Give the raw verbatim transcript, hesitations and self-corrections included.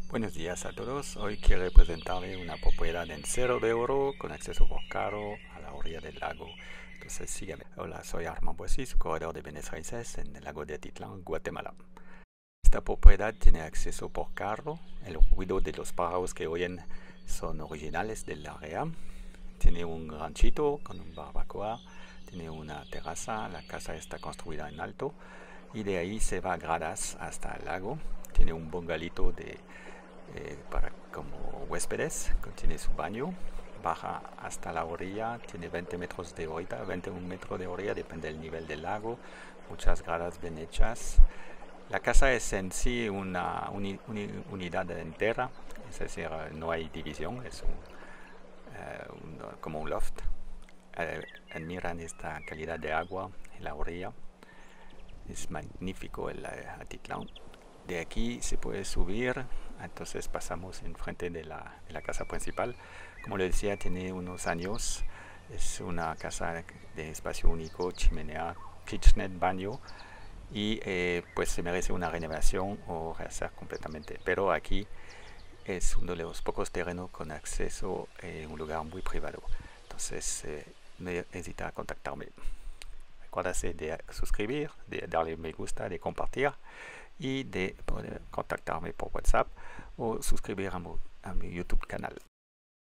Buenos días a todos. Hoy quiero presentarles una propiedad en Cerro de Oro con acceso por carro a la orilla del lago. Entonces sígueme. Hola, soy Armand Boissy, su corredor de bienes raíces en el lago de Atitlán, Guatemala. Esta propiedad tiene acceso por carro. El ruido de los pájaros que oyen son originales del área. Tiene un ranchito con un barbacoa. Tiene una terraza. La casa está construida en alto. Y de ahí se va a gradas hasta el lago. Tiene un bungalito de Eh, para como huéspedes, tiene su baño, baja hasta la orilla, tiene veinte metros de orilla, veintiún metros de orilla, depende del nivel del lago, muchas gradas bien hechas. La casa es en sí una uni, uni, unidad entera, es decir, no hay división, es un, uh, un, como un loft. Uh, admiran esta calidad de agua en la orilla, es magnífico el uh, Atitlán. De aquí se puede subir, entonces pasamos enfrente de la, de la casa principal. Como les decía, tiene unos años, es una casa de espacio único, chimenea, kitchenette, baño, y eh, pues se merece una renovación o rehacer completamente. Pero aquí es uno de los pocos terrenos con acceso a un lugar muy privado. Entonces eh, no hesita a contactarme. Acuérdate de suscribir, de darle me gusta, de compartir y de poder contactarme por WhatsApp o suscribir a mi, a mi YouTube canal.